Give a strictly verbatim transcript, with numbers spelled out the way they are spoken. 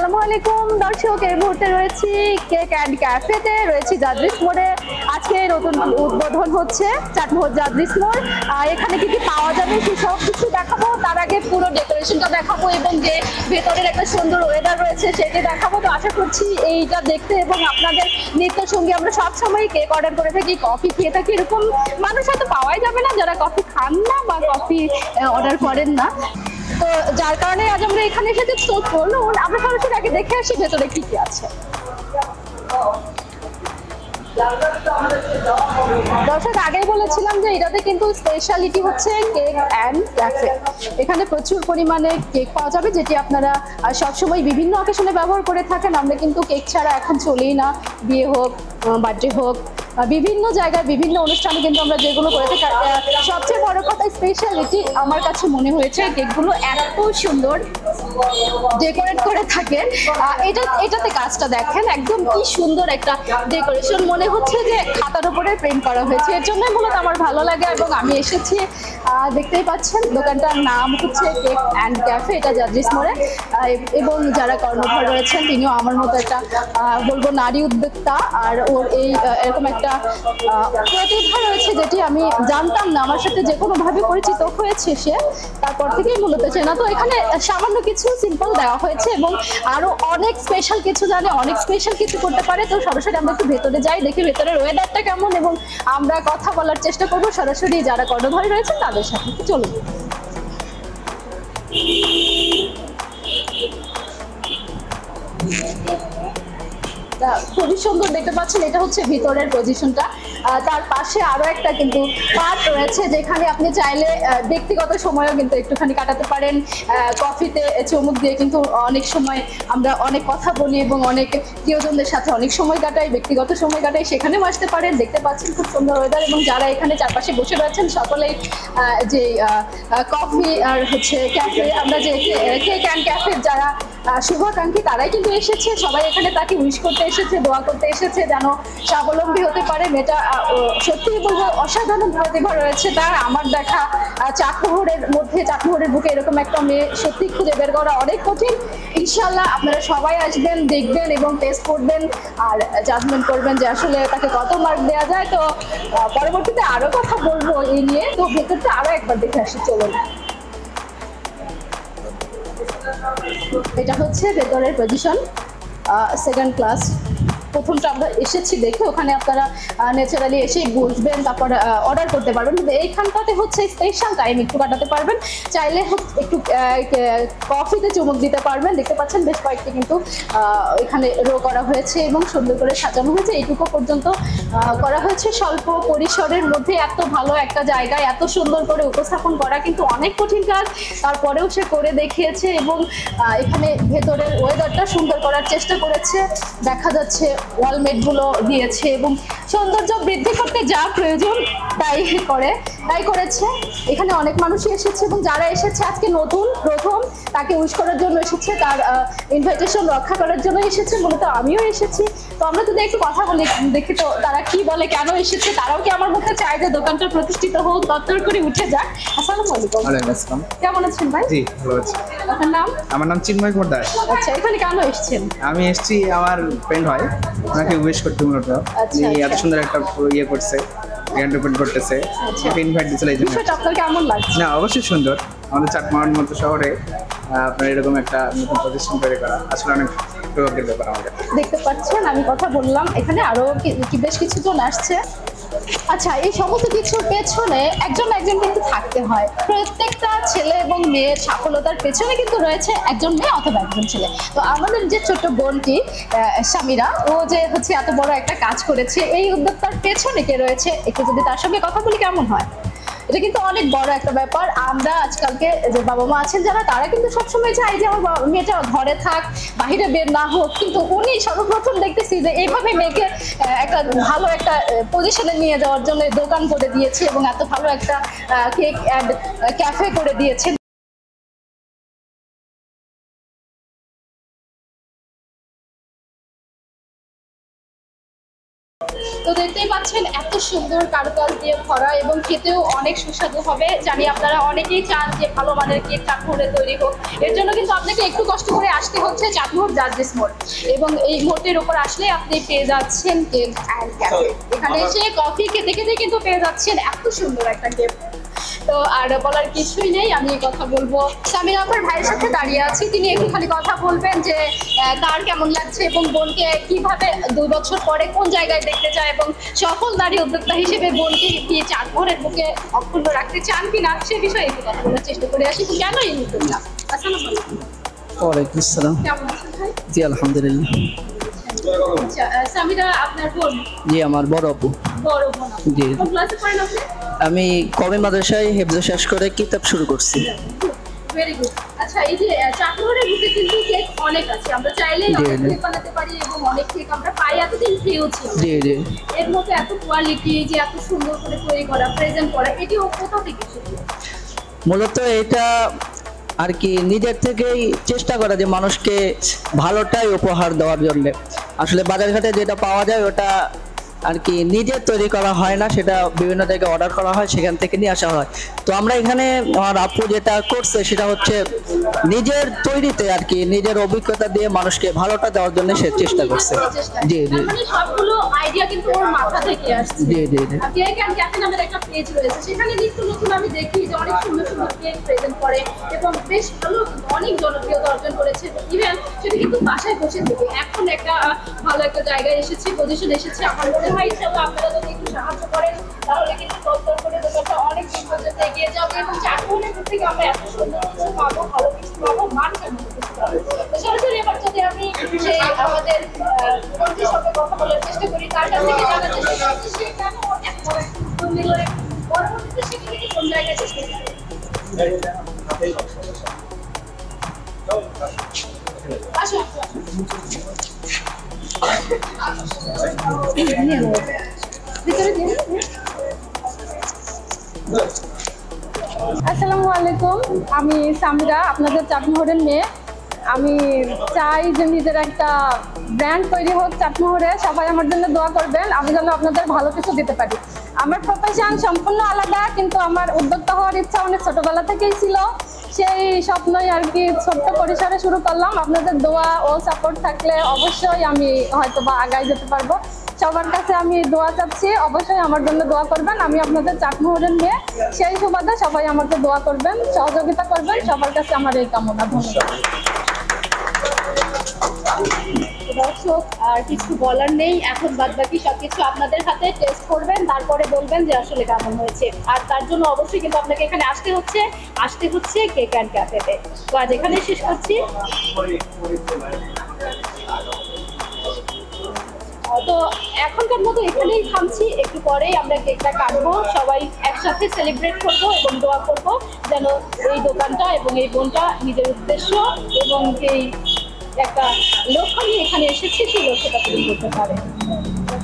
আসসালামু আলাইকুম দর্শক, এই মুহূর্তে রয়েছি কেক অ্যান্ড ক্যাফেতে, রয়েছি জাদ্রিস মোড়ে। আজকে নতুন উদ্বোধন হচ্ছে চাটমোহর জাদ্রিস মোড়। এখানে কি কি পাওয়া যাবে সে সব কিছু দেখাবো, তার আগে পুরো ডেকোরেশনটা দেখাবো এবং যে ভেতরের একটা সুন্দর ওয়েদার রয়েছে সেটি দেখাবো। তো আশা করছি এইটা দেখতে এবং আপনাদের নিত্য সঙ্গী আমরা সবসময় কেক অর্ডার করে থাকি, কফি খেয়ে থাকি, এরকম মানুষ হয়তো পাওয়াই যাবে না যারা কফি খান না বা কফি অর্ডার করেন না। তো যার কারণে আজ আমরা এখানে এসেছি। তো চলুন আমরা সরাসরি আগে দেখে আসি ভেতরে কি কি আছে। দর্শক, আগেই বলেছিলাম যে এটাতে কিন্তু স্পেশালিটি হচ্ছে কেক অ্যান্ড ক্যাফে। এখানে প্রচুর পরিমাণে কেক পাওয়া যাবে, যেটি আপনারা সবসময় বিভিন্ন অকেশনে ব্যবহার করে থাকেন। আমরা কিন্তু কেক ছাড়া এখন চলেই না, বিয়ে হোক, বার্থডে হোক, বিভিন্ন জায়গায় বিভিন্ন অনুষ্ঠানে কিন্তু আমরা যেগুলো করে থাকি। সবচেয়ে বড় কথা স্পেশালিটি আমার কাছে মনে হয়েছে কেকগুলো এত সুন্দর ডেকোরেট করে থাকে। এটা এটাতে কাজটা দেখেন, একদম কি সুন্দর একটা ডেকোরেশন, মনে হচ্ছে যে খাতার উপরে প্রিন্ট করা হয়েছে। এর জন্যই মূলত আমার ভালো লাগে এবং আমি এসেছি। দেখতেই পাচ্ছেন দোকানটার নাম হচ্ছে কেক অ্যান্ড ক্যাফে, এটা জাদ্রিস মোড়ে। এবং যারা কর্ণধার রয়েছেন তিনিও আমার মতো একটা বলবো নারী উদ্যোক্তা, আর ওর এই এরকম একটা প্রতিভা রয়েছে যেটি আমি জানতাম না। আমার সাথে যে কোনো ভাবে পরিচিত হয়েছে সে, তারপর থেকেই মূলত চেনা। তো এখানে সামান্য কিছু সিম্পল দেওয়া হয়েছে এবং আরো অনেক স্পেশাল কিছু জানে, অনেক স্পেশাল কিছু করতে পারে। তো সরাসরি আমরা একটু ভেতরে যাই, দেখি ভেতরের ওয়েদারটা কেমন এবং আমরা কথা বলার চেষ্টা করবো সরাসরি যারা কর্ণধারী রয়েছে তাদের সাথে। চলুন। খুবই সুন্দর দেখতে পাচ্ছেন, এটা হচ্ছে ভিতরের পজিশনটা। তার পাশে আরো একটা কিন্তু পার্ট রয়েছে যেখানে আপনি চাইলে ব্যক্তিগত সময়ও কিন্তু একটুখানি কাটাতে পারেন। কফিতে চুমুক দিয়ে কিন্তু অনেক সময় আমরা অনেক কথা বলি এবং অনেক প্রিয়জনদের সাথে অনেক সময় কাটাই, ব্যক্তিগত সময় কাটাই, সেখানেও আসতে পারেন। দেখতে পাচ্ছেন খুব সুন্দর ওয়েদার এবং যারা এখানে চারপাশে বসে রয়েছেন সকলেই যে কফি আর হচ্ছে ক্যাফে, আমরা যে কেক অ্যান্ড ক্যাফের যারা শুভাকাঙ্ক্ষী তারাই কিন্তু এসেছে। সবাই এখানে তাকে উইশ করতে এসেছে, দোয়া করতে এসেছে যেন স্বাবলম্বী হতে পারে। মেয়েটা সত্যিই বলবো অসাধারণ প্রতিভা রয়েছে তার। আমার দেখা চাটমোহরের মধ্যে, চাটমোহরের বুকে এরকম একটা মেয়ে সত্যি খুঁজে বের করা অনেক কঠিন। ইনশাল্লাহ আপনারা সবাই আসবেন, দেখবেন এবং টেস্ট করবেন আর জাজমেন্ট করবেন যে আসলে তাকে কত মার্ক দেওয়া যায়। তো পরবর্তীতে আরো কথা বলবো এই নিয়ে। তো ভেতরটা আরো একবার দেখে আসি, চলুন। এটা হচ্ছে ভেতরের পজিশন, সেকেন্ড ক্লাস। প্রথমটা আমরা এসেছি দেখে, ওখানে আপনারা ন্যাচারালি এসেই বসবেন, তারপর অর্ডার করতে পারবেন। কিন্তু এইখানটাতে হচ্ছে স্পেশাল টাইম একটু কাটাতে পারবেন, চাইলে একটু কফিতে চুমুক দিতে পারবেন। দেখতে পাচ্ছেন বেশ কয়েকটি কিন্তু এখানে রো করা হয়েছে এবং সুন্দর করে সাজানো হয়েছে। এইটুকু পর্যন্ত করা হয়েছে। স্বল্প পরিসরের মধ্যে এত ভালো একটা জায়গায় এত সুন্দর করে উপস্থাপন করা কিন্তু অনেক কঠিন কাজ, তারপরেও সে করে দেখিয়েছে এবং এখানে ভেতরের ওয়েদারটা সুন্দর করার চেষ্টা করেছে। দেখা যাচ্ছে ওয়ালমেট গুলো দিয়েছে এবং সৌন্দর্য বৃদ্ধি করতে যা প্রয়োজন তাই করে তাই করেছে। এখানে অনেক মানুষই এসেছে এবং যারা এসেছে আজকে নতুন প্রথম তাকে উইশ করার জন্য এসেছে, তার ইনভাইটেশন রক্ষা করার জন্য এসেছে। মূলত আমিও এসেছি। তো আমরা যদি একটু কথা বলি, দেখি তো তারা কি বলে, কেন এসেছে। তারাও কি আমার মধ্যে চায় যে দোকানটা প্রতিষ্ঠিত হোক, তত্তর করে উঠে যাক। আসসালামু আলাইকুম। ওয়ালাইকুম আসসালাম। কেমন আছেন ভাই? জি ভালো আছি। আপনার নাম? আমার নাম চিন্ময় কুমার দাস। আচ্ছা, এখানে কেন এসেছেন? আমি এসেছি আমার ফ্রেন্ড হয়, ওনাকে উইশ করতে। মূলত এত সুন্দর একটা ইয়ে করছে, গ্র্যান্ড ওপেন করতেছে, সেটা ইনভাইট দিয়েছিল। এই জন্য আপনার কেমন লাগছে? না, অবশ্যই সুন্দর। আমাদের চাটমোহরের মতো শহরে আপনার এরকম একটা নতুন প্রতিষ্ঠান তৈরি করা আসলে অনেক সৌভাগ্যের ব্যাপার আমাদের। দেখতে পাচ্ছেন আমি কথা বললাম, এখানে আরো কি বেশ কিছু জন আসছে। আচ্ছা, এই সমস্ত কিছুর পেছনে একজন একজন কিন্তু থাকতে হয়। প্রত্যেকটা ছেলে এবং মেয়ের সফলতার পেছনে কিন্তু রয়েছে একজন মেয়ে অথবা একজন ছেলে। তো আমাদের যে ছোট্ট বোনটি সামিরা, ও যে হচ্ছে এত বড় একটা কাজ করেছে, এই উদ্যোক্তার পেছনে কে রয়েছে একটু যদি তার সঙ্গে কথা বলি কেমন হয়? এটা কিন্তু অনেক বড় একটা ব্যাপার। আমরা আজকালকে যে বাবা মা আছেন যারা, তারা কিন্তু সবসময় চাই যে আমার মেয়েটা ঘরে থাক, বাহিরে বের না হোক, কিন্তু উনি সর্বপ্রথম দেখতেছি যে এইভাবে মেয়েকে একটা ভালো একটা পজিশনে নিয়ে যাওয়ার জন্য দোকান করে দিয়েছে এবং এত ভালো একটা কেক অ্যান্ড ক্যাফে করে দিয়েছে। তো দেখতেই পাচ্ছেন পাচ্ছেন এত সুন্দর কারুকাজ দিয়ে ভরা এবং খেতেও অনেক সুস্বাদু হবে। জানি আপনারা অনেকেই চান যে ভালো মানের কেক চাটমোহরে তৈরি হোক, এর জন্য কিন্তু আপনাকে একটু কষ্ট করে আসতে হচ্ছে চাটমোহর জাজেস মোড়, এবং এই মোড়ের উপর আসলে আপনি পেয়ে যাচ্ছেন কেক অ্যান্ড ক্যাফে। এখানে এসে কফি খেতে খেতে কিন্তু পেয়ে যাচ্ছেন এত সুন্দর একটা কেক। তো আর বলার কিছুই নেই, আমি কথা বলবো সামিরা আপার ভাইয়ের সাথে দাঁড়িয়ে আছি, তিনি একটুখানি কথা বলবেন যে তার কেমন লাগছে এবং বোনকে কিভাবে দুই বছর পরে কোন জায়গায় দেখতে চায় এবং সফল নারী উদ্যোক্তা হিসেবে বোনকে কি চাটমোহরের বুকে অক্ষুণ্ণ রাখতে চান কিনা সে বিষয়ে একটু কথা বলার চেষ্টা করে আসি। কেন এই উদ্যোগটা? আসসালামু আলাইকুম। ওয়ালাইকুম আসসালাম। কেমন আছেন ভাই? জি আলহামদুলিল্লাহ। আচ্ছা সামিরা আপনার বোন? জি আমার বড় আপু। বড় বোন। জি। কোন ক্লাসে পড়েন আপনি? আমি কবে মাদ্রাসায় হেফজ শেষ করে কিতাব শুরু করছি। Very good. আচ্ছা এই যে চাটমোহরের বুকে কিন্তু কেক অনেক আছে, আমরা চাইলেই অনেক কেক বানাতে পারি এবং অনেক কেক আমরা পাই, এতদিন ফ্রিও ছিল। জি জি। এর মধ্যে এত কোয়ালিটি, যে এত সুন্দর করে তৈরি করা, প্রেজেন্ট করা, এটি কোথা থেকে শিখলো? মূলত এটা আর কি নিজের থেকেই চেষ্টা করা যে মানুষকে ভালোটাই উপহার দেওয়ার জন্য। আসলে বাজারঘাটে যেটা পাওয়া যায় ওটা আর কি নিজের তৈরি করা হয় না, সেটা বিভিন্ন জায়গায় অর্ডার করা হয়, সেখান থেকে নিয়ে আসা হয়। তো আমরা এখানে আমার আপু যেটা করছে সেটা হচ্ছে নিজের তৈরিতে আর কি নিজের অভিজ্ঞতা দিয়ে মানুষকে ভালোটা দেওয়ার জন্য সে চেষ্টা করছে। জি জি। মানে সবগুলো আইডিয়া কিন্তু ওর মাথা থেকে আসছে। জি জি জি। কেক এন্ড ক্যাফে নামের একটা পেজ রয়েছে, সেখানে নিত্য নতুন আমি দেখি যে অনেক সুন্দর সুন্দর কেক প্রেজেন্ট করে এবং বেশ ভালো অনেক জনপ্রিয়তা অর্জন করেছে। ইভেন সেটা কিন্তু বাসায় বসে থেকে এখন একটা ভালো একটা জায়গায় এসেছে, পজিশন এসেছে। আমার মনে হয় ইনশাআল্লাহ আপনারা যদি একটু সাহায্য করেন তাহলে কিন্তু তত্তর করে দোকানটা অনেক দিন পর্যন্ত এগিয়ে যাবে এবং চাটমোহরের থেকে আমরা এত সুন্দর কিছু পাবো, ভালো কিছু পাবো, মানসম্মত কিছু পাবো। তো সরাসরি এবার যদি আমি সেই আমাদের বন্ধুর সাথে কথা বলার চেষ্টা করি, তার কাছ থেকে জানার চেষ্টা করছি সে কেন এত বড় একটা উদ্যোগ নিল, পরবর্তীতে সেটা থেকে কোন জায়গায় চেষ্টা করে। আসো আসসালামু আলাইকুম, আমি সামিরা, আপনাদের চাটমোহরের মেয়ে। আমি চাই যে নিজের একটা ব্র্যান্ড তৈরি হোক চাটমোহরে। সবাই আমার জন্য দোয়া করবেন, আমি যেন আপনাদের ভালো কিছু দিতে পারি। আমার প্রফেশন সম্পূর্ণ আলাদা, কিন্তু আমার উদ্যোক্তা হওয়ার ইচ্ছা অনেক ছোটবেলা থেকেই ছিল। সেই স্বপ্নই আর কি ছোট্ট পরিসরে শুরু করলাম। আপনাদের দোয়া ও সাপোর্ট থাকলে অবশ্যই আমি হয়তো বা আগায় যেতে পারবো। সবার কাছে আমি দোয়া চাচ্ছি, অবশ্যই আমার জন্য দোয়া করবেন। আমি আপনাদের চাটমোহরের মেয়ে, সেই সুবাদে সবাই আমাকে দোয়া করবেন, সহযোগিতা করবেন। সবার কাছে আমার এই কামনা। ধন্যবাদ। দর্শক আর কিছু বলার নেই, এখন বাদ বাকি সবকিছু আপনাদের হাতে। টেস্ট করবেন, তারপরে বলবেন যে আসলে কেমন হয়েছে। আর তার জন্য অবশ্যই কিন্তু আপনাকে এখানে আসতে হচ্ছে আসতে হচ্ছে কেক অ্যান্ড ক্যাফেতে। তো আজ এখানে শেষ করছি। তো এখনকার মতো এখানেই থামছি, একটু পরেই আমরা কেকটা কাটবো, সবাই একসাথে সেলিব্রেট করবো এবং দোয়া করবো যেন এই দোকানটা এবং এই বোনটা নিজের উদ্দেশ্য এবং যেই একটা লক্ষ্য নিয়ে এখানে এসেছি সেই লক্ষ্যটা পূরণ করতে পারে।